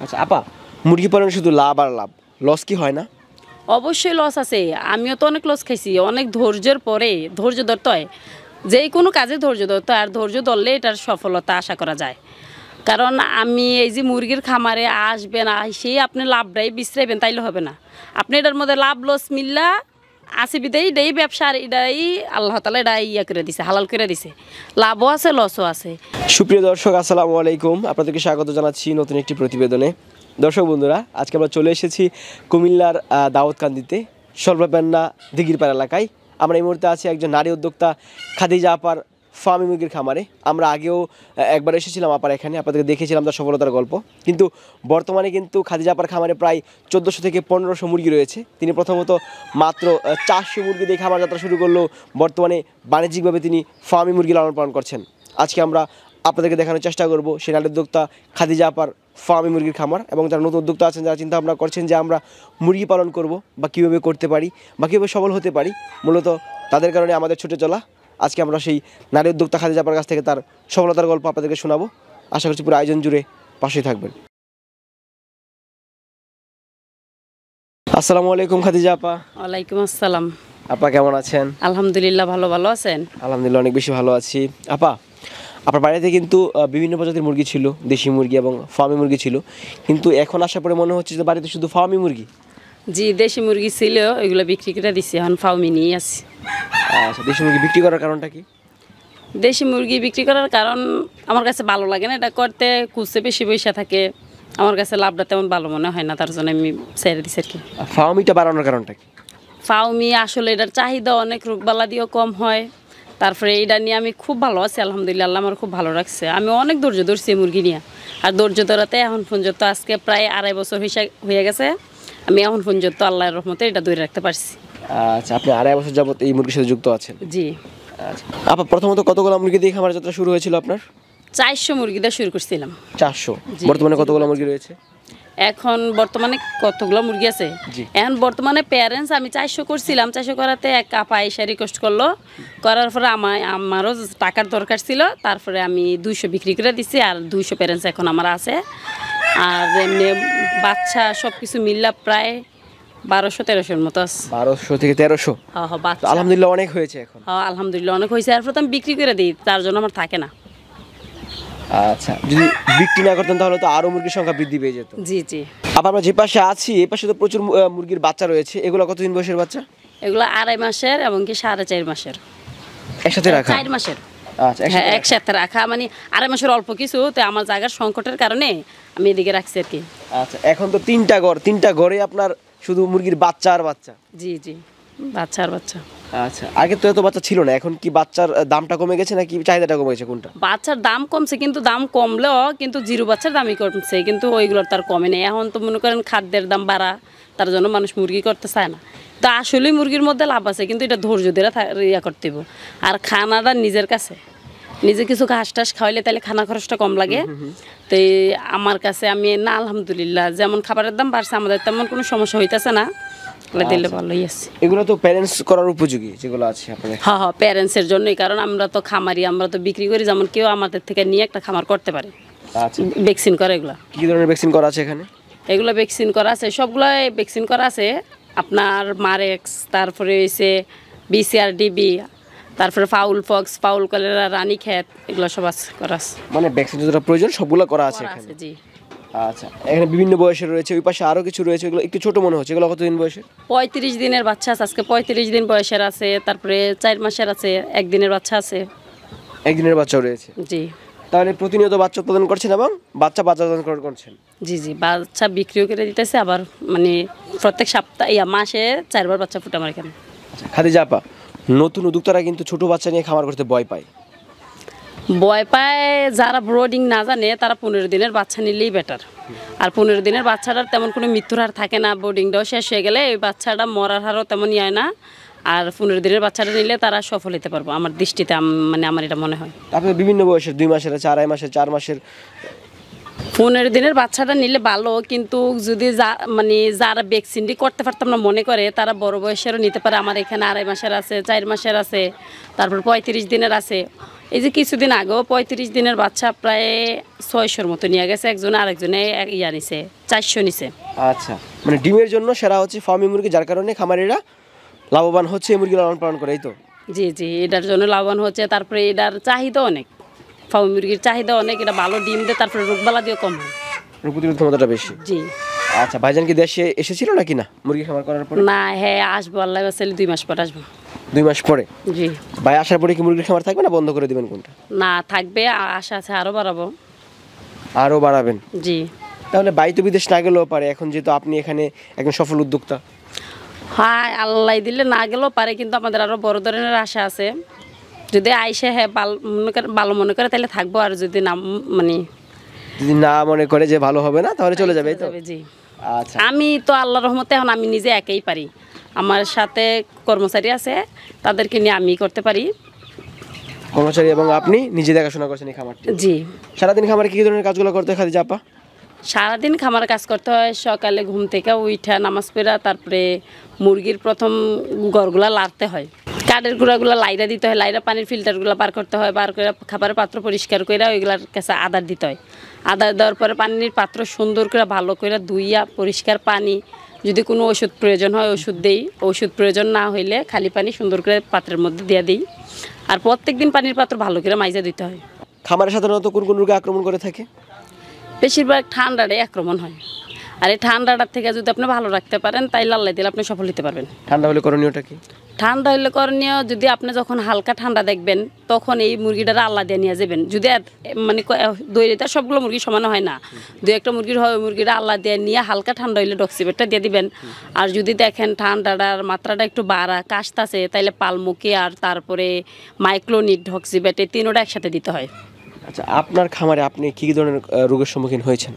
আচ্ছা আপা, মুরগি পালনে শুধু লাভ আর লাভ, লস কি হয় না? অবশ্যই লস আছে। আমিও তো অনেক লস খাইছি, অনেক ধৈর্যের পরে। ধৈর্য ধরতে হয়, যে কোনো কাজে ধৈর্য ধরতে হয়, আর ধৈর্য ধরলে এটার সফলতা আশা করা যায়। কারণ আমি এই যে মুরগির খামারে আসবেন, আসেই আপনি লাভটাই বিশ্রাইবেন তাইলে হবে না। আপনি এটার মধ্যে লাভ লস মিল্লা আছে বিদায়, এটাই ব্যবসা, আর এটাই আল্লাহ তালা এটা ইয়া করে দিছে, হালাল করে দিছে। লাভও আছে লসও আছে। সুপ্রিয় দর্শক, আসসালামু আলাইকুম। আপনাদেরকে স্বাগত জানাচ্ছি নতুন একটি প্রতিবেদনে। দর্শক বন্ধুরা, আজকে আমরা চলে এসেছি কুমিল্লার দাউদকান্দিতে সর্বপেন্না দিঘিরপাড় এলাকায়। আমরা এই মুহূর্তে আছি একজন নারী উদ্যোক্তা খাদিজা আপার ফার্মি মুরগির খামারে। আমরা আগেও একবার এসেছিলাম আপার এখানে, আপনাদেরকে দেখেছিলাম তার সফলতার গল্প। কিন্তু বর্তমানে কিন্তু খাদিজা আপার খামারে প্রায় 1400 থেকে 1500 মুরগি রয়েছে। তিনি প্রথমত মাত্র 400 মুরগি দিয়ে খামার যাত্রা শুরু করলেও বর্তমানে বাণিজ্যিকভাবে তিনি ফার্মি মুরগি লালন পালন করছেন। আজকে আমরা আপনাদেরকে দেখানোর চেষ্টা করব সেই নারী উদ্যোক্তা খাদিজা আপার ফার্মি মুরগির খামার, এবং যারা নতুন উদ্যোক্তা আছেন, যারা চিন্তা ভাবনা করছেন যে আমরা মুরগি পালন করব বা কীভাবে করতে পারি বা কীভাবে সফল হতে পারি, মূলত তাদের কারণে আমাদের ছুটে চলা। আজকে আমরা সেই নারী উদ্যোক্তা খাদিজা আপার কাছ থেকে তার সফলতার গল্প আপনাদেরকে শোনাবো। আশা করছি পুরো আয়োজন জুড়ে পাশেই থাকবেন। আসসালামু আলাইকুম খাদিজা আপা। ওয়ালাইকুম আসসালাম। আপা কেমন আছেন? আলহামদুলিল্লাহ, ভালো আছেন? আলহামদুলিল্লাহ, অনেক বেশি ভালো আছি। আপা, আপনার বাড়িতে কিন্তু বিভিন্ন প্রজাতির মুরগি ছিল, দেশি মুরগি এবং ফার্মি মুরগি ছিল, কিন্তু এখন আসার পরে মনে হচ্ছে যে বাড়িতে শুধু ফার্মি মুরগি। জি, দেশি মুরগি ছিল, এগুলো বিক্রি করে দিছি, এখন ফার্মি নিয়ে আসি। আচ্ছা, দেশি মুরগি বিক্রি করার কারণটা কি? দেশি মুরগি বিক্রি করার কারণ আমার কাছে ভালো লাগে না, এটা করতে কুচে বেশি পয়সা থাকে, আমার কাছে লাভটা তেমন ভালো মনে হয় না, তার জন্য আমি ছেড়ে দিচ্ছি আর কি। ফার্মিটা বাড়ানোর কারণটা কি? ফার্মি আসলে এটার চাহিদা অনেক, রোগবালা দিয়েও কম হয়। তারপরে এইটা নিয়ে আমি খুব ভালো আছি, আলহামদুলিল্লাহ, আল্লাহ আমার খুব ভালো রাখছে। আমি অনেক ধৈর্য ধরছি মুরগি নিয়ে, আর ধৈর্য ধরাতে এখন পর্যন্ত আজকে প্রায় 2.5 বছর হয়ে গেছে। আমি এখন পর্যন্ত আল্লাহর রহমতে এটা ধরে রাখতে পারছি। আচ্ছা, আপনি 2.5 বছর যাবত এই মুরগির সাথে যুক্ত আছেন? জি। আচ্ছা আপা, প্রথমত কতগুলো মুরগি দিয়ে খামার যাত্রা শুরু হয়েছিল আপনার? 400 মুরগি দিয়ে শুরু করছিলাম। 400? বর্তমানে কতগুলো মুরগি রয়েছে? এখন বর্তমানে কতগুলো মুরগি আছে? এখন বর্তমানে প্যারেন্টস আমি 400 করছিলাম। 400 করাতে এক আপা এসে রিকোয়েস্ট করলো, করার পরে আমারও টাকার দরকার ছিল, তারপরে আমি 200 বিক্রি করে দিছি, আর 200 প্যারেন্টস এখন আমার আছে। আর এমনি বাচ্চা সব কিছু মিললা প্রায় 1200-1300-এর মতো আছে। 1200 থেকে 1300? হ্যাঁ হ্যাঁ, বাচ্চা আলহামদুলিল্লাহ অনেক হয়েছে এখন। হ্যাঁ আলহামদুলিল্লাহ অনেক হয়েছে, এরপর তো আমি বিক্রি করে দিই, তার জন্য আমার থাকে না। আচ্ছা, যদি বিক্রি না করতেন তাহলে তো আরো মুরগির সংখ্যা বৃদ্ধি পেয়ে যেত। জি জি। আবার আমরা যে পাশে আছি, এই পাশে তো প্রচুর মুরগির বাচ্চা রয়েছে। এগুলো কতদিন বয়সের বাচ্চা? এগুলো 2.5 মাসের এবং কি 4.5 মাসের। একসাথে রাখা? 4 মাসের। আচ্ছা, হ্যাঁ একসাথে রাখা, মানে 2.5 মাসের অল্প কিছু, তো আমার জায়গার সংকটের কারণে আমি এদিকে রাখছি আর কি। আচ্ছা, এখন তো 3টা ঘরে আপনার শুধু মুরগির বাচ্চা আর বাচ্চা? জি জি, বাচ্চা আর বাচ্চা। আচ্ছা, আগে তো এত বাচ্চা ছিল না, এখন কি বাচ্চার দামটা কমে গেছে নাকি চাহিদাটা কমে গেছে, কোনটা? বাচ্চার দাম কমছে, কিন্তু দাম কমলেও কিন্তু জিরো বাচ্চার দামই কমছে, কিন্তু ওইগুলোর তার কমে নেই। এখন তো মনে করেন খাদ্যের দাম বাড়া, তার জন্য মানুষ মুরগি করতে চায় না। তো আসলেই মুরগির মধ্যে লাভ আছে, কিন্তু এটা ধৈর্য ধরে ইয়া করতে হবে। আর খানাটা নিজের কাছে, নিজে কিছু ঘাস টাস খাওয়াইলে তাহলে খানা খরচটা কম লাগে। তো আমার কাছে আমি না আলহামদুলিল্লাহ, যেমন খাবারের দাম বাড়ছে, আমাদের তেমন কোনো সমস্যা হইতেছে না, দিলে ভালোই আছে। এগুলো তো প্যারেন্টস করার উপযোগী যেগুলো আছে আপনাদের? হ্যাঁ হ্যাঁ, প্যারেন্টসের জন্যই, কারণ আমরা তো খামারি, আমরা তো বিক্রি করি, যেমন কেউ আমাদের থেকে নিয়ে একটা খামার করতে পারে। আচ্ছা, ভ্যাকসিন করে এগুলো। কি ধরনের ভ্যাকসিন করা আছে এখানে? এগুলো ভ্যাকসিন করা আছে, সবগুলোই ভ্যাকসিন করা আছে। আপনার মারেক্স, তারপরে হয়েছে BCR-DB, তারপরে fowl pox, fowl cholera, Ranikhet, এগুলো সব আছে করা আছে। মানে ভ্যাকসিন যেটা প্রয়োজন সবগুলো করা আছে এখানে? জি। আচ্ছা, এখানে বিভিন্ন বয়সের রয়েছে, ওই পাশে আরো কিছু রয়েছে, এগুলো একটু ছোট মনে হচ্ছে। এগুলো কতদিন বয়সের? 35 দিনের বাচ্চা আছে আজকে, 35 দিন বয়সের আছে, তারপরে 4 মাসের আছে, 1 দিনের বাচ্চা আছে। 1 দিনের বাচ্চাও রয়েছে? জি। তাহলে প্রতিনিয়ত বাচ্চা উৎপাদন করছেন এবং বাচ্চা উৎপাদন করছেন? জি জি, বাচ্চা বিক্রিও করে দিতেছে, আবার মানে প্রত্যেক সপ্তাহে মাসে 4 বার বাচ্চা ফুটে আমার এখানে। আচ্ছা খাদিজা আপা, নতুন উদ্যোক্তারা কিন্তু ছোট বাচ্চা নিয়ে খামার করতে ভয় পায়। যারা ব্রোডিং না জানে তারা 15 দিনের বাচ্চা নিলেই বেটার। আর 15 দিনের বাচ্চাটার তেমন কোনো মৃত্যুর হার থাকে না, ব্রোডিংটাও শেষ হয়ে গেলে ওই বাচ্চাটা মরার হারও তেমন হয় না। আর 15 দিনের বাচ্চাটা নিলে তারা সফল হতে পারবো আমার দৃষ্টিতে, মানে আমার এটা মনে হয়। আপনি বিভিন্ন বয়সের, 2 মাসের, 4 মাসের, 4 মাসের, 15 দিনের বাচ্চাটা নিলে ভালো, কিন্তু যদি মানে যারা ভ্যাকসিনটি করতে পারতাম না মনে করে, তারা বড় বয়সেরও নিতে পারে। আমার এখানে 2.5 মাসের আছে, 4 মাসের আছে, তারপর 35 দিনের আছে। এই যে কিছুদিন আগেও 35 দিনের বাচ্চা প্রায় 600-র মতো নিয়ে গেছে, একজনে আরেকজনে ইয়া নিছে 400 নিছে। আচ্ছা, মানে ডিমের জন্য সেরা হচ্ছে ফার্মি মুরগি, যার কারণে খামারিরা লাভবান হচ্ছে এই মুরগি লালন পালন করে, এই তো? জি জি, এটার জন্য লাভবান হচ্ছে। তারপরে এটার চাহিদা অনেক, ফার্মি মুরগির চাহিদা অনেক, এটা ভালো ডিম দেয়, তারপরে রোগবালা দিয়েও কম হয়, রোগ প্রতিরোধ ক্ষমতাটা বেশি। জি। আচ্ছা, ভাইজান কি দেশে এসেছিল নাকি না মুরগি খামার করার পরে? না, হ্যাঁ আসবো, আল্লাহ বাঁচাইলে 2 মাস পর আসবো। 2 মাস পরে? জি। ভাই আসার পরে কি মুরগির খামার থাকবে না বন্ধ করে দিবেন কোনটা? না, থাকবে, আশা আছে আরও বাড়াবো। আরও বাড়াবেন? জি। তাহলে বাই তো বিদেশ না গেলেও পারে, এখন যেহেতু আপনি এখানে একজন সফল উদ্যোক্তা। হ্যাঁ, আল্লাহ দিলে না গেলেও পারে, কিন্তু আমাদের আরও বড় ধরনের আশা আছে। যদি আইসে হ্যাঁ ভালো মনে করে তাহলে থাকবো, আর যদি না মানে যদি না মনে করে যে ভালো হবে না তাহলে চলে যাবে, এই তো? জি। আচ্ছা, আমি তো আল্লাহর রহমতে এখন আমি নিজে একাই পারি, আমার সাথে কর্মচারী আছে, তাদেরকে নিয়ে আমি করতে পারি। কর্মচারী এবং আপনি নিজে দেখাশোনা করছেন এই খামারটি? জি। সারাদিন খামারে কি ধরনের কাজগুলো করতে হয় খাদিজা আপা? সারাদিন খামার কাজ করতে হয়, সকালে ঘুম থেকে উঠা নামাজ পড়া, তারপরে মুরগির প্রথম ঘরগুলা লাড়তে হয়, কাঠের গুঁড়াগুলো লাইরা দিতে হয়, লাইরা পানির ফিল্টারগুলো বার করতে হয়, বার করে খাবারের পাত্র পরিষ্কার করে ওইগুলার কাছে আদার দিতে হয়। আদার দেওয়ার পরে পানির পাত্র সুন্দর করে ভালো করে ধুইয়া পরিষ্কার পানি, যদি কোনো ওষুধ প্রয়োজন হয় ওষুধ দেই, ওষুধ প্রয়োজন না হইলে খালি পানি সুন্দর করে পাত্রের মধ্যে দিয়ে দিই। আর প্রত্যেক দিন পানির পাত্র ভালো করে মাইজা দিতে হয়। খামারে সাধারণত কোন কোন রোগে আক্রমণ করে থাকে? বেশিরভাগ ঠান্ডাটাই আক্রমণ হয়, আর এই ঠান্ডাটার থেকে যদি আপনি ভালো রাখতে পারেন তাইলে আল্লাহ দিলে আপনি সফল হতে পারবেন। ঠান্ডা হলে করণীয়টা কি? ঠান্ডা হইলে করণীয়, যদি আপনি যখন হালকা ঠান্ডা দেখবেন তখন এই মুরগিটার আল্লাহ দিয়ে নিয়ে যাবেন। যদি মানে দৈরিতা সবগুলো মুরগি সমান হয় না, দু একটা মুরগির হয়, মুরগিটা আল্লাহ দিয়ে নিয়ে হালকা ঠান্ডা হইলে ডক্সিবেটটা দিয়ে দিবেন। আর যদি দেখেন ঠান্ডাটার মাত্রাটা একটু বাড়া কাশতাছে, তাইলে পালমুকি আর তারপরে মাইক্লোনিট ডক্সিবেট এই তিনোটা একসাথে দিতে হয়। আচ্ছা, আপনার খামারে আপনি কী কী ধরনের রোগের সম্মুখীন হয়েছেন?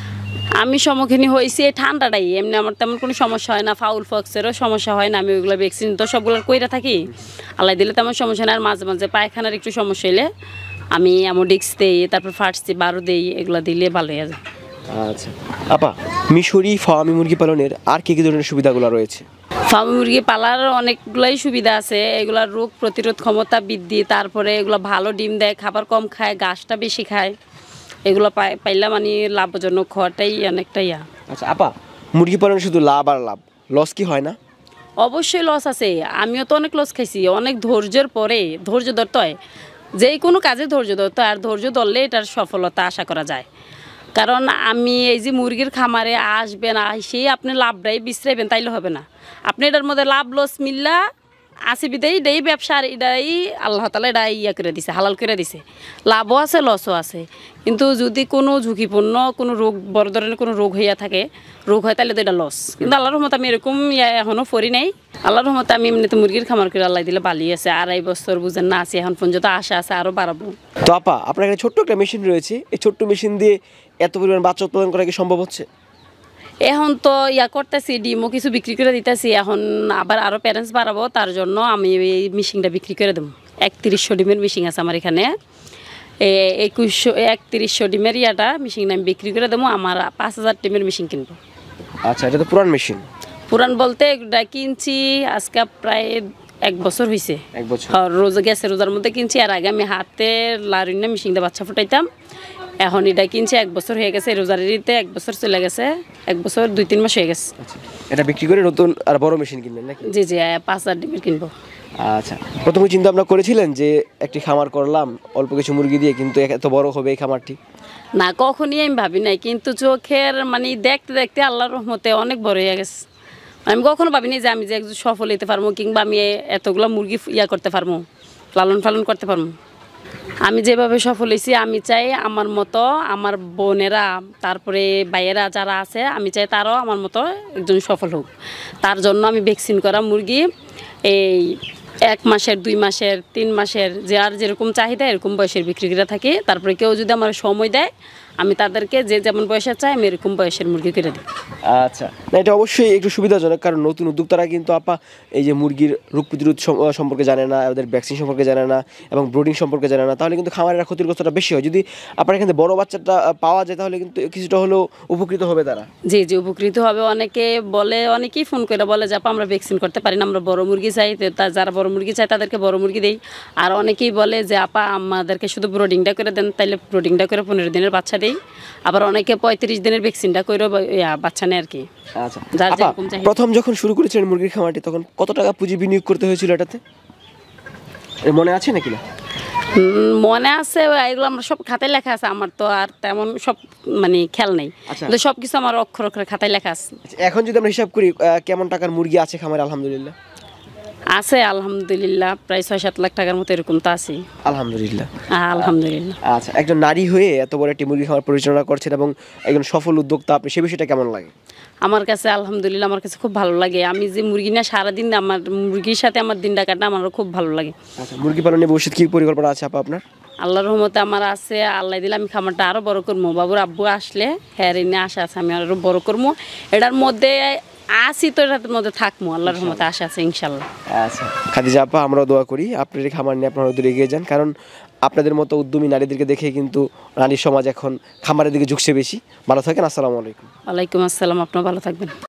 আমি সম্মুখীন হয়েছি এই ঠান্ডাটাই, এমনি আমার তেমন কোনো সমস্যা হয় না, ফাউল ফক্সেরও সমস্যা হয় না, আমি ওইগুলো ভ্যাকসিন তো সবগুলোর কইরা থাকি, আল্লাহ দিলে তেমন সমস্যা না। আর মাঝে মাঝে পায়খানার একটু সমস্যা হইলে আমি অ্যামোডিক্স দিই, তারপর ফার্স্টে 12 দিই, এগুলো দিলে ভালো হয়ে যায়। আচ্ছা আপা, মিশরি ফার্মি মুরগি পালনের আর কী কী ধরনের সুবিধাগুলো রয়েছে? ফার্মি মুরগি পালার অনেকগুলাই সুবিধা আছে, এগুলার রোগ প্রতিরোধ ক্ষমতা বৃদ্ধি, তারপরে এগুলো ভালো ডিম দেয়, খাবার কম খায়, ঘাসটা বেশি খায়, এগুলো পাইলে মানে লাভজনক হওয়াটাই অনেকটা ইয়া। আচ্ছা আপা, মুরগি পালনে শুধু লাভ আর লাভ, লস কি হয় না? অবশ্যই লস আছে, আমিও তো অনেক লস খাইছি, অনেক ধৈর্যের পরে, ধৈর্য ধরতে হয়, যে কোনো কাজে ধৈর্য ধরতে হয়, আর ধৈর্য ধরলে এটার সফলতা আশা করা যায়। কারণ আমি এই যে মুরগির খামারে আসবেন, আসেই আপনি লাভটাই বিশ্রাইবেন তাইলে হবে না, আপনি এটার মধ্যে লাভ লস মিল্লা আসি বিদায়, এটাই ব্যবসা, আর এটাই আল্লাহ তালা এটা ইয়া করে দিছে, হালাল করে দিছে, লাভও আছে লসও আছে। কিন্তু যদি কোনো ঝুঁকিপূর্ণ কোনো রোগ, বড় ধরনের কোনো রোগ হইয়া থাকে, রোগ হয় তাহলে তো এটা লস। কিন্তু আল্লাহর রহমতে আমি এরকম এখনও করি নাই, আল্লাহর রহমতে আমি এমনিতে মুরগির খামার করে আল্লাহ দিলে বালি আছে, 2.5 বছর বুঝেন না আছি, এখন পর্যন্ত আশা আছে আরও বাড়াবো। তো আপা, আপনার এখানে ছোট্ট একটা মেশিন রয়েছে, এই ছোট্ট মেশিন দিয়ে এত পরিমাণ বাচ্চা উৎপাদন করা কি সম্ভব হচ্ছে? এখন তো ইয়া করতেছি, ডিমও কিছু বিক্রি করে দিতেছি, এখন আবার আরও প্যারেন্টস বাড়াবো, তার জন্য আমি এই মেশিনটা বিক্রি করে দেবো। 3100 ডিমের মেশিন আছে আমার এখানে, 3100 ডিমের ইয়াটা মেশিন আমি বিক্রি করে দেবো, আমার 5000 ডিমের মেশিন কিনবো। আচ্ছা, এটা তো পুরান মেশিন? পুরান বলতে এটা কিনছি আজকে প্রায় 1 বছর হয়েছে। 1 বছর? রোজা গেছে, রোজার মধ্যে কিনছি, আর আগে আমি হাতে লারিনা মেশিন দিয়ে বাচ্চা ফুটাইতাম, এখন এটা কিনছি 1 বছর হয়ে গেছে, রোজারিতে 1 বছর চলে গেছে, 1 বছর 2-3 মাস হয়ে গেছে। এটা বিক্রি করে নতুন আর বড় মেশিন কিনবেন নাকি? জি জি, 5000 ডিমের কিনবো। আচ্ছা, প্রথমে চিন্তা ভাবনা করেছিলেন যে একটি খামার করলাম অল্প কিছু মুরগি দিয়ে, কিন্তু এত বড় হবে এই খামারটি? না, কখনই আমি ভাবি নাই, কিন্তু চোখের মানে দেখতে দেখতে আল্লাহর রহমতে অনেক বড় হয়ে গেছে। আমি কখনো ভাবিনি যে আমি যে একজন সফল হতে পারবো, কিংবা আমি এতগুলো মুরগি ইয়া করতে পারবো, লালন পালন করতে পারবো। আমি যেভাবে সফল হয়েছি, আমি চাই আমার মতো আমার বোনেরা, তারপরে ভাইয়েরা যারা আছে, আমি চাই তারাও আমার মতো একজন সফল হোক। তার জন্য আমি ভ্যাকসিন করা মুরগি এই 1 মাসের, 2 মাসের, 3 মাসের, যে আর যেরকম চাহিদা এরকম বয়সের বিক্রি করে থাকি। তারপরে কেউ যদি আমার সময় দেয়, আমি তাদেরকে যে যেমন বয়সে চাই আমি এরকম বয়সের মুরগি করে দিই। আচ্ছা, না এটা অবশ্যই একটু সুবিধাজনক, কারণ নতুন উদ্যোক্তারা কিন্তু আপা এই যে মুরগির রোগ প্রতিরোধ সম্পর্কে জানে না, ওদের ভ্যাকসিন সম্পর্কে জানে না এবং ব্রোডিং সম্পর্কে জানে না, তাহলে কিন্তু খামারের ক্ষতিগ্রস্তটা বেশি হয়। যদি আপনার এখানে বড় বাচ্চাটা পাওয়া যায় তাহলে কিন্তু কিছুটা হলেও উপকৃত হবে তারা। জি জি, উপকৃত হবে। অনেকে বলে, অনেকেই ফোন করে বলে যে আপা আমরা ভ্যাকসিন করতে পারি না, আমরা বড় মুরগি চাই। যারা বড় মুরগি চায় তাদেরকে বড় মুরগি দেই। আর অনেকেই বলে যে আপা আমাদেরকে শুধু ব্রোডিংটা করে দেন, তাইলে ব্রোডিংটা করে 15 দিনের বাচ্চা দেই। আবার অনেকে 35 দিনের ভ্যাকসিনটা করে বাচ্চা নেয় আর কি। আচ্ছা আপা, প্রথম যখন শুরু করেছিলেন মুরগির খামারটি তখন কত টাকা পুঁজি বিনিয়োগ করতে হয়েছিল এটাতে, মনে আছে নাকি না? মনে আছে, এগুলো আমরা সব খাতায় লেখা আছে। আমার তো আর তেমন সব মানে খেয়াল নেই, কিন্তু সব কিছু আমার অক্ষর অক্ষরে খাতায় লেখা আছে। এখন যদি আমরা হিসাব করি কেমন টাকার মুরগি আছে খামারে? আলহামদুলিল্লাহ আছে, আলহামদুলিল্লাহ প্রায় 6-7 লাখ টাকার মতো এরকম তো আছে। আলহামদুলিল্লাহ, আলহামদুলিল্লাহ। আচ্ছা, একজন নারী হয়ে এত বড় একটি মুরগি খামার পরিচালনা করছেন এবং একজন সফল উদ্যোক্তা আপনি, সে বিষয়টা কেমন লাগে? আমার কাছে আলহামদুলিল্লাহ, আমার কাছে খুব ভালো লাগে। আমি যে মুরগি না সারাদিন আমার মুরগির সাথে আমার দিনটা কাটে, আমারও খুব ভালো লাগে। আচ্ছা, মুরগি পালনে ভবিষ্যৎ কি পরিকল্পনা আছে আপা আপনার? আল্লাহর রহমতে আমার আছে, আল্লাহ দিলে আমি খামারটা আরও বড় করবো। বাবুর আব্বু আসলে হ্যাঁ এনে আশা আছে আমি আরও বড় করবো। এটার মধ্যে আসি তো এটার মধ্যে থাকবো, আল্লাহর রহমতে আশা আছে ইনশাল্লাহ। আচ্ছা খাদিজা আপা, আমরাও দোয়া করি আপনার এই খামার নিয়ে আপনারা দূরে এগিয়ে যান, কারণ আপনাদের মতো উদ্যমী নারীদেরকে দেখে কিন্তু নারী সমাজ এখন খামারের দিকে ঝুঁকছে বেশি। ভালো থাকেন, আসসালামু আলাইকুম। ওয়ালাইকুম আসসালাম, আপনার ভালো থাকবেন।